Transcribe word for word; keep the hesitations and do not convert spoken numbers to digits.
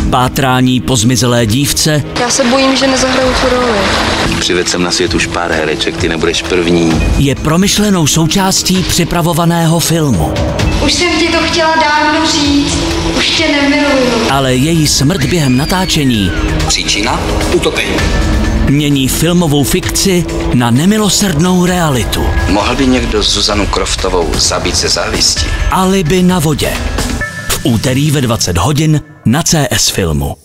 Pátrání po zmizelé dívce. Já se bojím, že nezahraju tu roli. Přivedl jsem na svět už pár hereček, ty nebudeš první. Je promyšlenou součástí připravovaného filmu. Už jsem ti to chtěla dávno říct, už tě nemiluju. Ale její smrt během natáčení Příčina? Utopení. mění filmovou fikci na nemilosrdnou realitu. Mohl by někdo Zuzanu Kroftovou zabít ze závistí? Alibi na vodě. V úterý ve dvacet hodin na C S Filmu.